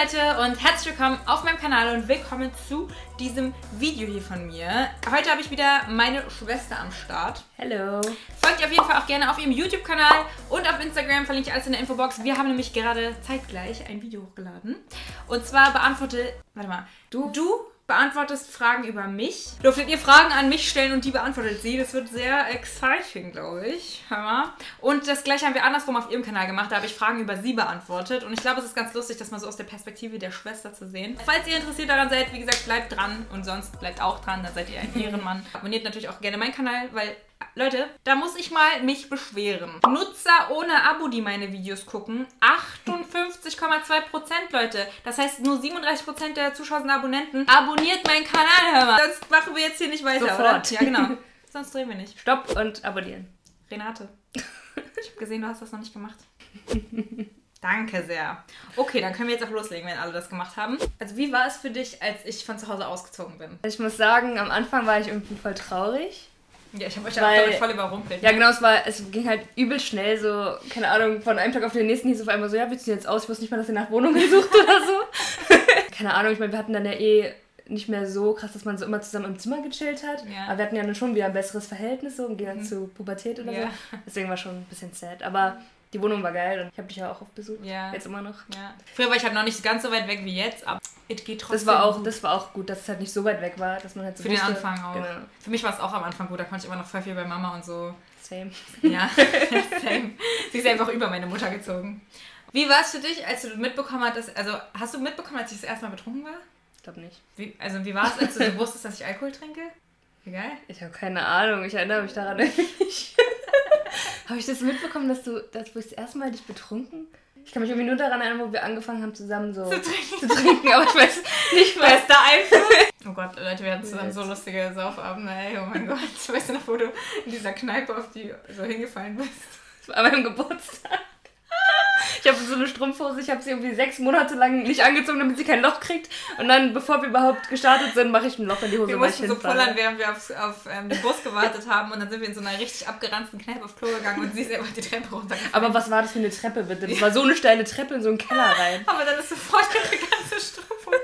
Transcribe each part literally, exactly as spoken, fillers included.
Leute und herzlich willkommen auf meinem Kanal und willkommen zu diesem Video hier von mir. Heute habe ich wieder meine Schwester am Start. Hallo. Folgt ihr auf jeden Fall auch gerne auf ihrem YouTube-Kanal und auf Instagram, verlinke ich alles in der Infobox. Wir haben nämlich gerade zeitgleich ein Video hochgeladen. Und zwar beantworte... Warte mal. Du... Du beantwortest Fragen über mich. Dürftet ihr Fragen an mich stellen und die beantwortet sie. Das wird sehr exciting, glaube ich. Hör mal. Und das gleiche haben wir andersrum auf ihrem Kanal gemacht. Da habe ich Fragen über sie beantwortet. Und ich glaube, es ist ganz lustig, das mal so aus der Perspektive der Schwester zu sehen. Falls ihr interessiert daran seid, wie gesagt, bleibt dran. Und sonst bleibt auch dran, dann seid ihr ein Ehrenmann. Abonniert natürlich auch gerne meinen Kanal, weil... Leute, da muss ich mal mich beschweren. Nutzer ohne Abo, die meine Videos gucken, achtundfünfzig Komma zwei Prozent, Leute. Das heißt, nur siebenunddreißig Prozent der Zuschauer und Abonnenten abonniert meinen Kanal, hör mal. Sonst machen wir jetzt hier nicht weiter, Sofort. oder? Ja, genau. Sonst drehen wir nicht. Stopp und abonnieren. Renate, ich habe gesehen, du hast das noch nicht gemacht. Danke sehr. Okay, dann können wir jetzt auch loslegen, wenn alle das gemacht haben. Also wie war es für dich, als ich von zu Hause ausgezogen bin? Ich muss sagen, am Anfang war ich irgendwie voll traurig. Ja, ich habe euch ja auch damit voll überrumpelt. Ja, genau, es war, es ging halt übel schnell, so, keine Ahnung, von einem Tag auf den nächsten hieß es auf einmal so, ja, wir ziehen jetzt aus, ich wusste nicht mal, dass ihr nach Wohnung gesucht oder so. Keine Ahnung, ich meine, wir hatten dann ja eh nicht mehr so krass, dass man so immer zusammen im Zimmer gechillt hat, ja. Aber wir hatten ja dann schon wieder ein besseres Verhältnis so und gehen dann mhm. zu Pubertät oder ja. so. Deswegen war schon ein bisschen sad, aber die Wohnung war geil und ich habe dich ja auch oft besucht, ja. Jetzt immer noch. Ja. Früher war ich halt noch nicht ganz so weit weg wie jetzt, aber es geht trotzdem das war auch, gut. Das war auch gut, dass es halt nicht so weit weg war, dass man halt so Für wusste, den Anfang auch. Genau. Für mich war es auch am Anfang gut, da konnte ich immer noch voll viel bei Mama und so. Same. Ja, same. Sie ist einfach über meine Mutter gezogen. Wie war es für dich, als du mitbekommen hattest, also hast du mitbekommen, als ich das erste Mal betrunken war? Ich glaube nicht. Wie, also wie war es, als du so wusstest, dass ich Alkohol trinke? Wie geil? Ich habe keine Ahnung, ich erinnere mich daran nicht. Habe ich das mitbekommen, dass du, dass du das erste Mal dich betrunken? Ich kann mich irgendwie nur daran erinnern, wo wir angefangen haben, zusammen so zu trinken, zu trinken aber ich weiß nicht was. Bester Einfluss. Oh Gott, Leute, wir hatten zusammen so lustige Saufabende, ey, oh mein Gott. Ich weiß noch, wo du in dieser Kneipe auf die so hingefallen bist. Das war an meinem Geburtstag. Ich habe so eine Strumpfhose, ich habe sie irgendwie sechs Monate lang nicht angezogen, damit sie kein Loch kriegt. Und dann, bevor wir überhaupt gestartet sind, mache ich ein Loch in die Hose. Wir mussten so pullern, während wir auf, auf ähm, den Bus gewartet haben. Und dann sind wir in so einer richtig abgeranzten Kneipe aufs Klo gegangen und sie ist einfach die Treppe runtergefallen. Aber was war das für eine Treppe, bitte? Das war so eine steile Treppe in so einen Keller rein. Aber dann ist sofort ihre ganze Strumpfhose.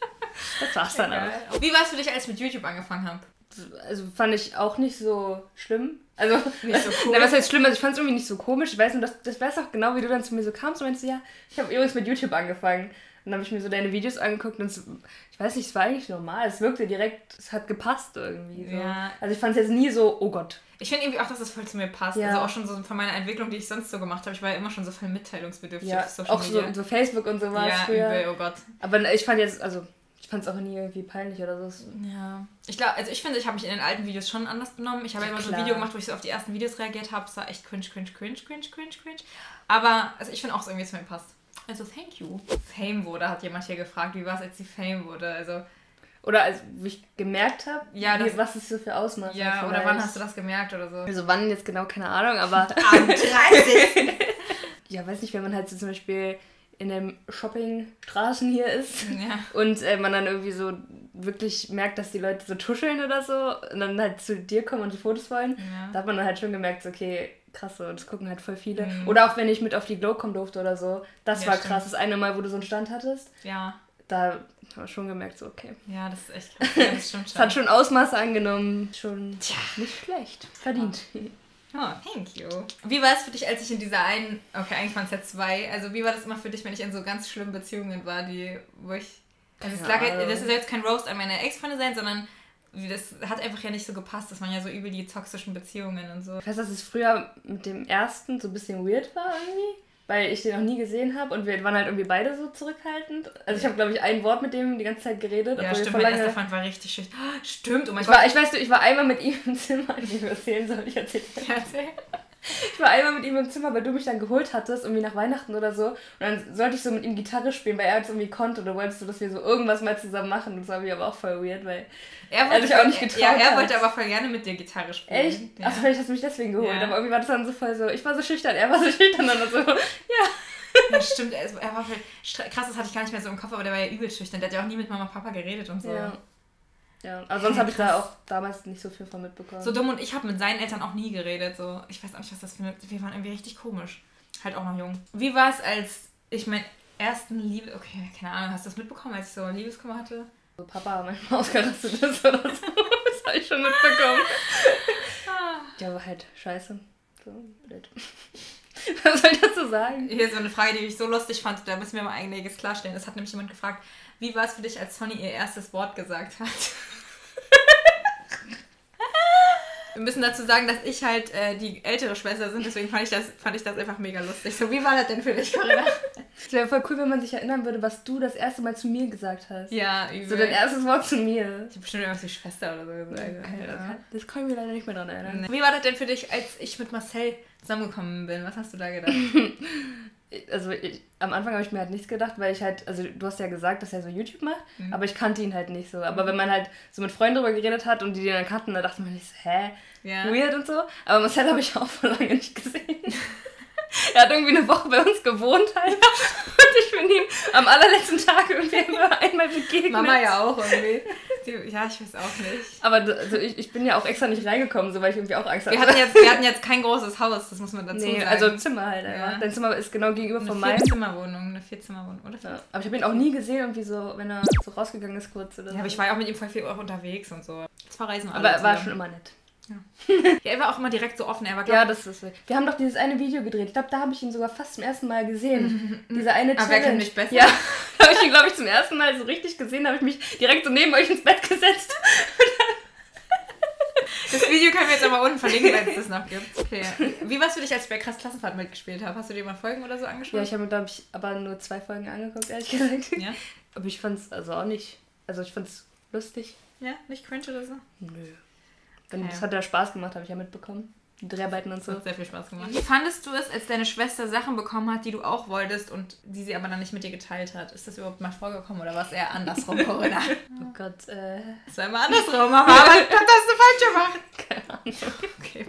Das war's dann auch. Wie war es für dich, als ich mit YouTube angefangen habe? Also fand ich auch nicht so schlimm. Also, nicht so cool. Na, was heißt schlimm? Also ich fand es irgendwie nicht so komisch. Ich weiß nicht, das, das weiß auch genau, wie du dann zu mir so kamst und meinst, ja, ich habe übrigens mit YouTube angefangen. Und dann habe ich mir so deine Videos angeguckt und es, ich weiß nicht, es war eigentlich normal. Es wirkte direkt, es hat gepasst irgendwie. So. Ja. Also ich fand es jetzt nie so, oh Gott. Ich finde irgendwie auch, dass das voll zu mir passt. Ja. Also auch schon so von meiner Entwicklung, die ich sonst so gemacht habe. Ich war ja immer schon so voll mitteilungsbedürftig ja, auf Social auch Media. So, so Facebook und so war es ja, früher. Übel, oh Gott. Aber ich fand jetzt, also... Ich fand es auch nie irgendwie peinlich oder so. Ja. Ich glaube, also ich finde, ich habe mich in den alten Videos schon anders benommen. Ich habe ja immer so ein Video gemacht, wo ich so auf die ersten Videos reagiert habe. Es war echt cringe, cringe, cringe, cringe, cringe, cringe. Aber also ich finde auch, dass irgendwie zu mir passt. Also thank you. Fame wurde, hat jemand hier gefragt. Wie war es, als sie Fame wurde? Also... Oder als ich gemerkt habe, ja, was es so für Ausmaß ja, hat. Oder wann hast du das gemerkt oder so? Also wann jetzt genau, keine Ahnung, aber... Am dreißigsten Ja, weiß nicht, wenn man halt so zum Beispiel... in den Shoppingstraßen hier ist ja. und äh, man dann irgendwie so wirklich merkt, dass die Leute so tuscheln oder so und dann halt zu dir kommen und die Fotos wollen, ja. Da hat man dann halt schon gemerkt, so, okay, krass, so, das gucken halt voll viele. Mhm. Oder auch wenn ich mit auf die Glow kommen durfte oder so, das ja, war stimmt. Krass. Das eine Mal, wo du so einen Stand hattest, ja. Da habe ich schon gemerkt, so, okay. Ja, das ist echt krass. Ja, das stimmt schon. Das hat schon Ausmaße angenommen, schon Tja. Nicht schlecht, verdient. Ja. Oh, thank you. Wie war es für dich, als ich in dieser einen, okay, eigentlich waren es ja zwei, also wie war das immer für dich, wenn ich in so ganz schlimmen Beziehungen war, die, wo ich, also es lag, ja, das ist jetzt kein Roast an meine Ex-Freunde sein, sondern das hat einfach ja nicht so gepasst, dass man ja so übel die toxischen Beziehungen und so. Ich weiß, dass es früher mit dem ersten so ein bisschen weird war irgendwie, weil ich den noch nie gesehen habe und wir waren halt irgendwie beide so zurückhaltend. Also ich habe, glaube ich, ein Wort mit dem die ganze Zeit geredet. Ja, stimmt, mein lange... erster Freund war richtig schüchtern. Oh, stimmt, oh mein ich Gott. War, ich weiß, ich war einmal mit ihm im Zimmer, wie ich erzählen soll, ich erzähle ja, erzähl. Ich war einmal mit ihm im Zimmer, weil du mich dann geholt hattest, irgendwie nach Weihnachten oder so. Und dann sollte ich so mit ihm Gitarre spielen, weil er es irgendwie konnte. Oder wolltest du, dass wir so irgendwas mal zusammen machen. Das war mir aber auch voll weird, weil er, er sich auch nicht getraut ja, er hat. wollte aber voll gerne mit dir Gitarre spielen. Echt? Ja. Achso, vielleicht hast du mich deswegen geholt. Ja. Aber irgendwie war das dann so voll so, ich war so schüchtern, er war so schüchtern. Und dann so, ja. Ja, stimmt, er war voll krass, das hatte ich gar nicht mehr so im Kopf, aber der war ja übel schüchtern. Der hat ja auch nie mit Mama und Papa geredet und so. Ja. Ja, aber sonst habe ich da auch damals nicht so viel von mitbekommen. So dumm, und ich habe mit seinen Eltern auch nie geredet. So. Ich weiß auch nicht, was das für eine... Wir waren irgendwie richtig komisch. Halt auch noch jung. Wie war es, als... Ich meine, ersten Liebe... Okay, keine Ahnung, hast du das mitbekommen, als ich so Liebeskummer hatte? So Papa manchmal ausgerastet ist oder so. Das habe ich schon mitbekommen. Ja, aber halt scheiße. So blöd. Was soll ich dazu sagen? Hier ist so eine Frage, die ich so lustig fand. Da müssen wir mal einiges klarstellen. Es hat nämlich jemand gefragt, wie war es für dich, als Sonny ihr erstes Wort gesagt hat? Wir müssen dazu sagen, dass ich halt äh, die ältere Schwester bin, deswegen fand ich, das, fand ich das einfach mega lustig. So, wie war das denn für dich, Corinna? Es wäre voll cool, wenn man sich erinnern würde, was du das erste Mal zu mir gesagt hast. Ja, übel. So dein erstes Wort zu mir. Ich habe bestimmt irgendwas wie Schwester oder so gesagt. Okay, ja. Das kann ich mir leider nicht mehr dran erinnern. Nee. Wie war das denn für dich, als ich mit Marcel zusammengekommen bin? Was hast du da gedacht? Also ich, am Anfang habe ich mir halt nichts gedacht, weil ich halt, also du hast ja gesagt, dass er so YouTube macht, mhm. aber ich kannte ihn halt nicht so. Aber wenn man halt so mit Freunden drüber geredet hat und die den dann kannten, dann dachte man nicht so, hä, ja. weird und so. Aber Marcel habe ich auch vor lange nicht gesehen. Er hat irgendwie eine Woche bei uns gewohnt halt. Und ich bin ihm am allerletzten Tag irgendwie immer einmal begegnet. Mama ja auch irgendwie. Die, ja, ich weiß auch nicht. Aber also ich, ich bin ja auch extra nicht reingekommen, so weil ich irgendwie auch Angst hatte. Wir hatten jetzt, wir hatten jetzt kein großes Haus, das muss man dazu nee, sagen. Also ein Zimmer halt einfach. Ja. Dein Zimmer ist genau gegenüber von meinem. Eine Vierzimmerwohnung, eine Vierzimmerwohnung, oder? Ja. Aber ich habe ihn auch nie gesehen, irgendwie so, wenn er so rausgegangen ist kurz oder so. Ja, aber ich war ja auch mit ihm voll viel auch unterwegs und so. Das war Reisen. Aber er war schon immer nett. Ja. Ja, er war auch immer direkt so offen. Er war, glaub, ja, das ist so. Wir haben doch dieses eine Video gedreht. Ich glaube, da habe ich ihn sogar fast zum ersten Mal gesehen. Diese eine Challenge. Aber wer kennt mich besser? Ja, da habe ich ihn, glaube ich, zum ersten Mal so richtig gesehen. Da habe ich mich direkt so neben euch ins Bett gesetzt. Das Video können wir jetzt aber unten verlinken, wenn es das noch gibt. Okay. Wie war es für dich, als ich bei Krass Klassenfahrt mitgespielt habe? Hast du dir mal Folgen oder so angeschaut? Ja, ich habe mir, glaube ich, aber nur zwei Folgen angeguckt, ehrlich gesagt. Ja? Aber ich fand es also auch nicht... Also ich fand es lustig. Ja? Nicht cringe oder so? Nö. Wenn, okay. Das hat ja Spaß gemacht, habe ich ja mitbekommen. Die Dreharbeiten und so. Das hat sehr viel Spaß gemacht. Wie fandest du es, als deine Schwester Sachen bekommen hat, die du auch wolltest und die sie aber dann nicht mit dir geteilt hat? Ist das überhaupt mal vorgekommen oder war es eher andersrum, Corinna? Oh Gott, äh... Es war immer andersrum, Mama, aber ich hab das so falsch gemacht. Keine Ahnung. Okay,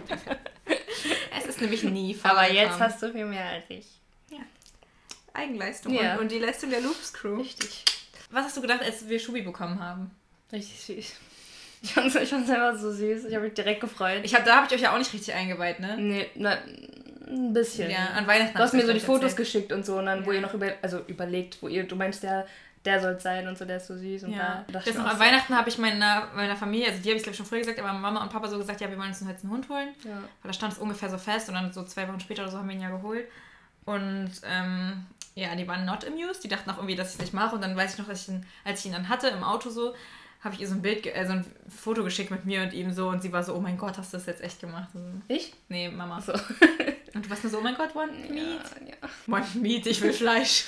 es ist nämlich nie vorgekommen. Aber jetzt hast du viel mehr als ich. Ja. Eigenleistung ja. Und, und die Leistung der Loops Crew. Richtig. Was hast du gedacht, als wir Schubi bekommen haben? Richtig süß. Ich fand's, ich fand's einfach so süß. Ich habe mich direkt gefreut. Ich hab, da habe ich euch ja auch nicht richtig eingeweiht, ne? Nee, na, ein bisschen. Ja, an Weihnachten. Du hast mir so die Fotos erzählt. geschickt und so, und dann, ja. wo ihr noch über, also überlegt, wo ihr, du meinst, der, der soll sein und so, der ist so süß und ja. da. Das noch, an so. Weihnachten habe ich meiner, meiner Familie, also die habe ich glaube ich schon früher gesagt, aber Mama und Papa so gesagt, ja, wir wollen uns jetzt einen Hund holen. Ja. Weil da stand es ungefähr so fest und dann so zwei Wochen später oder so haben wir ihn ja geholt. Und ähm, ja, die waren not amused, die dachten auch irgendwie, dass ich es nicht mache. Und dann weiß ich noch, dass ich ihn, als ich ihn dann hatte im Auto so, habe ich ihr so ein Bild, äh, so ein Foto geschickt mit mir und ihm so und sie war so, oh mein Gott, hast du das jetzt echt gemacht? So. Ich? Nee, Mama. So. Und du warst nur so, oh mein Gott, want meat? Ja, ja. Want meat, ich will Fleisch.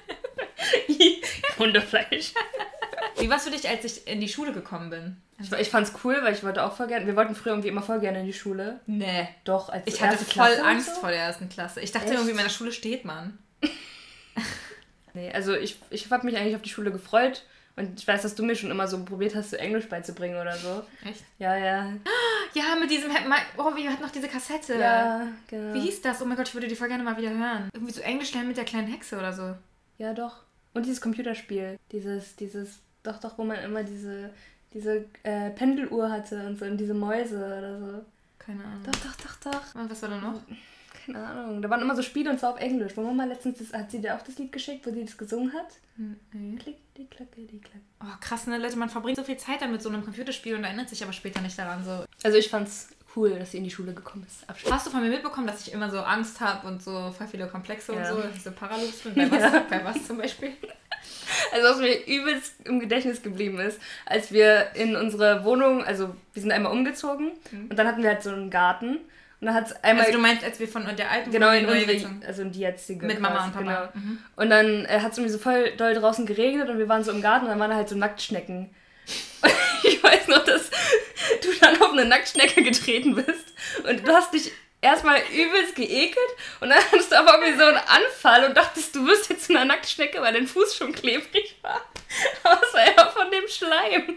Hundefleisch. Wie war es für dich, als ich in die Schule gekommen bin? Ich, ich fand's cool, weil ich wollte auch voll gerne, wir wollten früher irgendwie immer voll gerne in die Schule. Nee. Doch, als ich hatte voll Klasse Angst so? vor der ersten Klasse. Ich dachte Echt? irgendwie, in meiner Schule steht man. Nee, also ich, ich habe mich eigentlich auf die Schule gefreut. Und ich weiß, dass du mir schon immer so probiert hast, so Englisch beizubringen oder so. Echt? Ja, ja. Ja, mit diesem... Oh, wir hatten noch diese Kassette. Ja, genau. Wie hieß das? Oh mein Gott, ich würde die voll gerne mal wieder hören. Irgendwie so Englisch lernen mit der kleinen Hexe oder so. Ja, doch. Und dieses Computerspiel. Dieses, dieses... Doch, doch, wo man immer diese... Diese äh, Pendeluhr hatte und so. Und diese Mäuse oder so. Keine Ahnung. Doch, doch, doch, doch. Und was war da noch? Keine Ahnung. Da waren immer so Spiele und zwar auf Englisch. Wo Mama letztens... Das, hat sie dir auch das Lied geschickt, wo sie das gesungen hat? Nee. Klick, die Klacke, die Klacke. Oh, krass, ne, Leute, man verbringt so viel Zeit damit, so einem Computerspiel und erinnert sich aber später nicht daran. So. Also ich fand's cool, dass sie in die Schule gekommen ist. Abschluss. Hast du von mir mitbekommen, dass ich immer so Angst habe und so voll viele Komplexe ja. und so, dass ich so Paraloops bin? Bei was, ja. bei was zum Beispiel? Also was mir übelst im Gedächtnis geblieben ist, als wir in unsere Wohnung, also wir sind einmal umgezogen mhm. und dann hatten wir halt so einen Garten. Und dann hat's einmal... Also du meinst, als wir von der alten genau, Wohnung in unsere, gezogen. also in die jetzige. Mit Mama und Papa. Genau. Mhm. Und dann äh, hat es irgendwie so voll doll draußen geregnet und wir waren so im Garten und dann waren da halt so Nacktschnecken. Und ich weiß noch, dass du dann auf eine Nacktschnecke getreten bist und du hast dich erstmal übelst geekelt und dann hattest du aber irgendwie so einen Anfall und dachtest, du wirst jetzt zu einer Nacktschnecke, weil dein Fuß schon klebrig war. Aber es war ja von dem Schleim.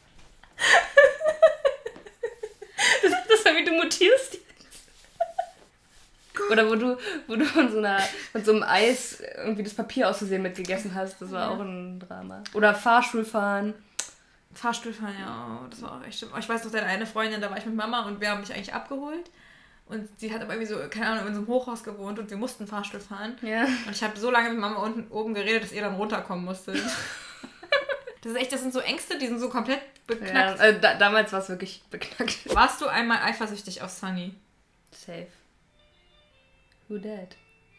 Das, das war wie du mutierst. Oder wo du, wo du von so, einer, von so einem Eis irgendwie das Papier aus Versehen mitgegessen hast. Das war ja. auch ein Drama. Oder Fahrstuhlfahren. Fahrstuhlfahren, ja. Das war auch echt schlimm. Ich weiß noch, deine eine Freundin, da war ich mit Mama und wir haben mich eigentlich abgeholt. Und sie hat aber irgendwie so, keine Ahnung, in so einem Hochhaus gewohnt und wir mussten Fahrstuhl fahren. Ja. Und ich habe so lange mit Mama unten oben geredet, dass ihr dann runterkommen musstet. Das ist echt, das sind so Ängste, die sind so komplett beknackt. Ja, also da, damals war es wirklich beknackt. Warst du einmal eifersüchtig auf Sunny? Safe. Who that?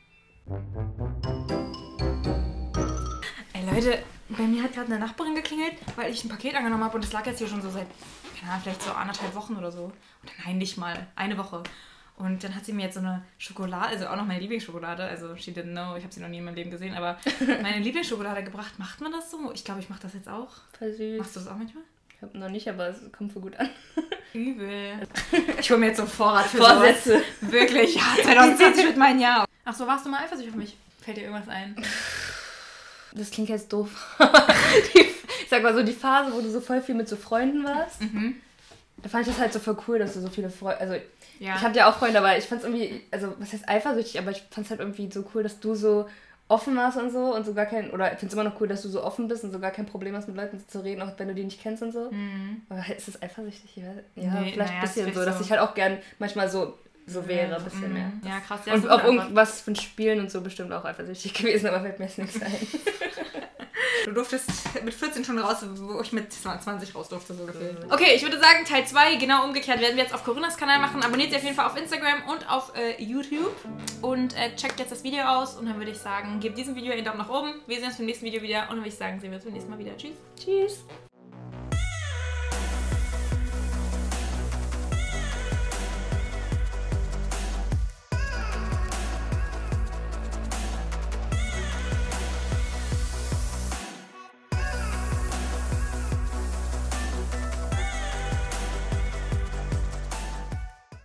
Ey Leute, bei mir hat gerade eine Nachbarin geklingelt, weil ich ein Paket angenommen habe und das lag jetzt hier schon so seit, keine Ahnung, vielleicht so anderthalb Wochen oder so. Oder nein, nicht mal. Eine Woche. Und dann hat sie mir jetzt so eine Schokolade, also auch noch meine Lieblingsschokolade, also she didn't know, ich habe sie noch nie in meinem Leben gesehen, aber meine Lieblingsschokolade gebracht. Macht man das so? Ich glaube, ich mache das jetzt auch. Voll süß. Machst du das auch manchmal? Ich habe noch nicht, aber es kommt voll gut an. Übel. Ich hole mir jetzt so einen Vorrat für Vorsätze. Sowas. Wirklich, ja, zwanzig zwanzig wird mein Jahr. Ach so, warst du mal eifersüchtig auf mich? Fällt dir irgendwas ein? Das klingt jetzt doof. die, ich sag mal so, die Phase, wo du so voll viel mit so Freunden warst, mhm. da fand ich das halt so voll cool, dass du so viele Freunde, also ja. ich hatte ja auch Freunde, aber ich fand's irgendwie, also was heißt eifersüchtig, aber ich fand's halt irgendwie so cool, dass du so offen warst und so und so gar kein, oder ich find's immer noch cool, dass du so offen bist und so gar kein Problem hast, mit Leuten zu reden, auch wenn du die nicht kennst und so. Mhm. Aber ist das eifersüchtig? Ja, nee, vielleicht naja, ein bisschen so, so, dass ich halt auch gern manchmal so so wäre, ein bisschen mhm. mehr. Ja, krass. Ja, und auf irgendwas von Spielen und so bestimmt auch eifersüchtig gewesen, aber fällt mir jetzt nichts ein. Du durftest mit vierzehn schon raus, wo ich mit zwanzig raus durfte, so gefühlt. Okay, ich würde sagen, Teil zwei, genau umgekehrt, werden wir jetzt auf Corinnas Kanal machen. Abonniert sie auf jeden Fall auf Instagram und auf äh, YouTube. Und äh, checkt jetzt das Video aus. Und dann würde ich sagen, gebt diesem Video einen Daumen nach oben. Wir sehen uns beim nächsten Video wieder. Und dann würde ich sagen, sehen wir uns beim nächsten Mal wieder. Tschüss. Tschüss.